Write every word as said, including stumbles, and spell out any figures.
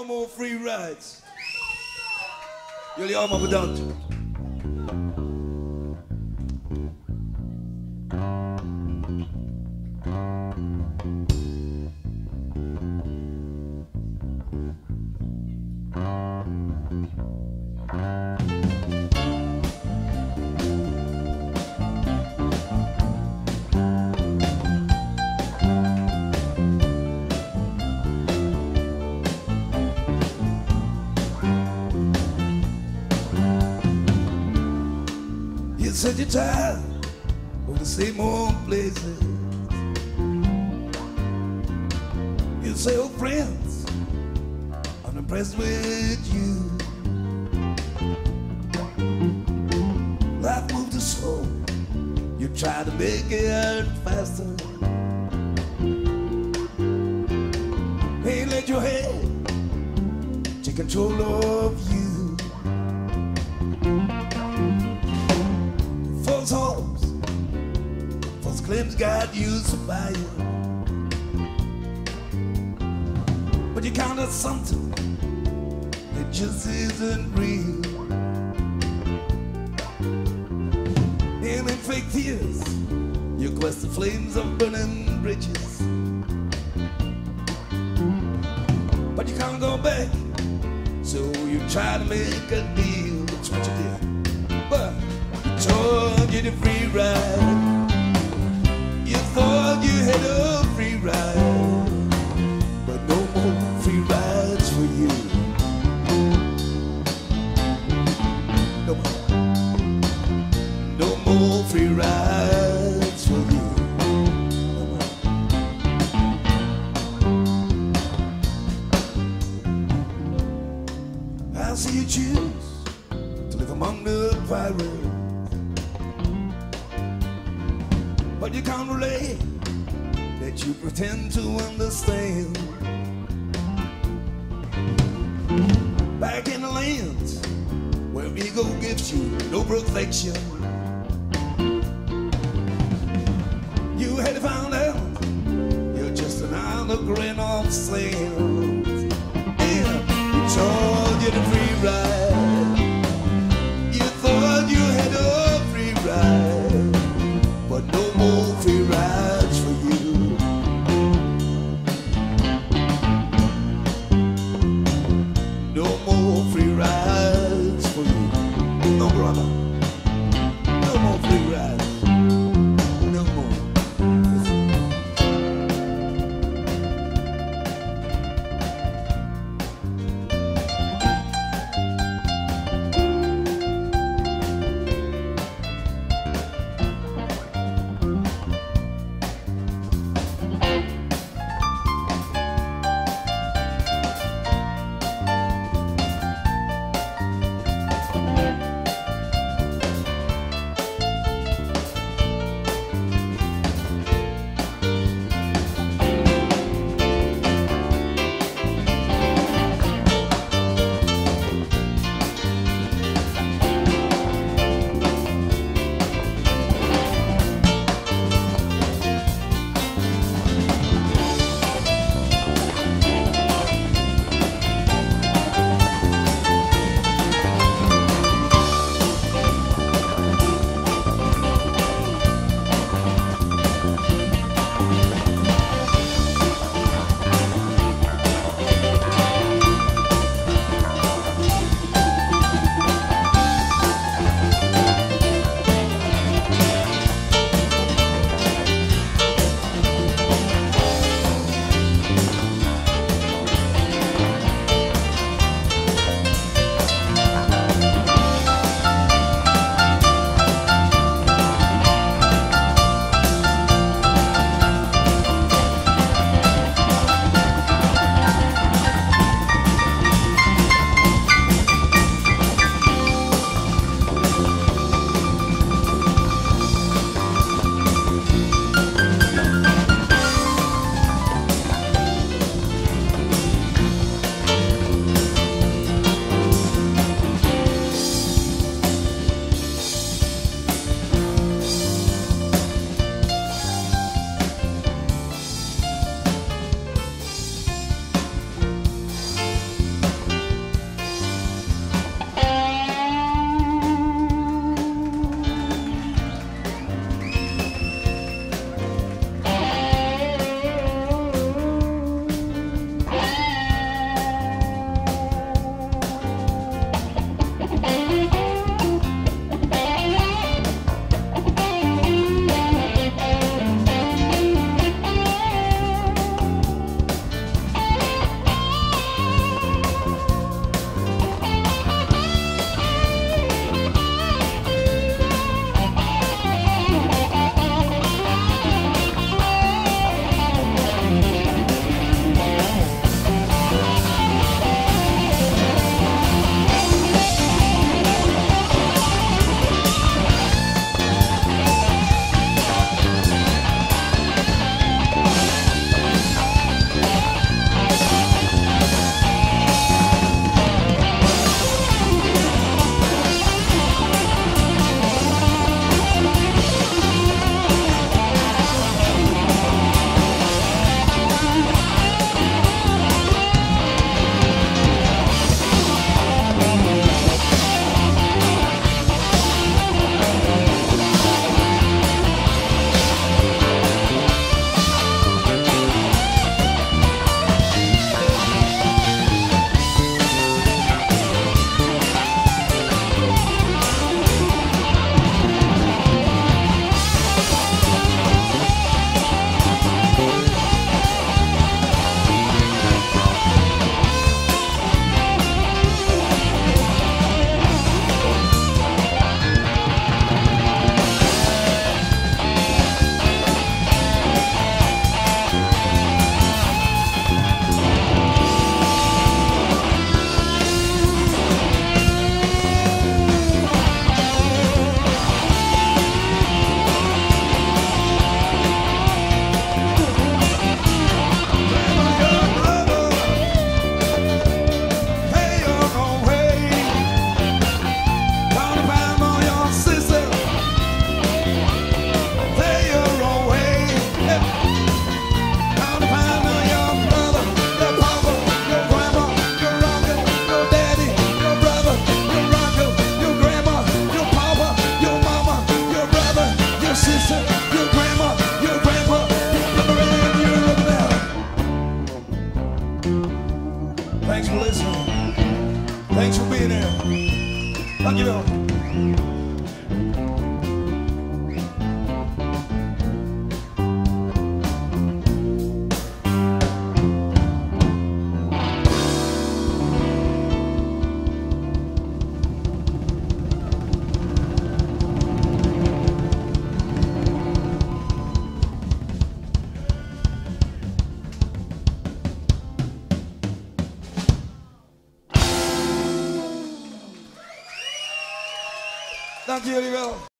no more free rides. Jullie allemaal bedankt. Said you're tired of the same old places. You say, oh friends, I'm impressed with you. Life moves too slow, you try to make it faster. Ain't let your head take control of you. False hopes, false claims got you survive. But you count on something that just isn't real. And in fake tears, you quest the flames of burning bridges. But you can't go back, so you try to make a deal. That's what you did. But told you the free ride. You thought you had a free ride, but no more free rides for you. No more, no more free rides for you. No more. I see you choose to live among the pirates. But you can't relate that you pretend to understand. Back in the lands where ego gives you no protection, you had found out you're just an island grain of sand. And you told you the free ride. You thought you had a free ride, but no more free rides for you. No more free rides for you. No, brother. No more free rides. No more. Dank jullie wel.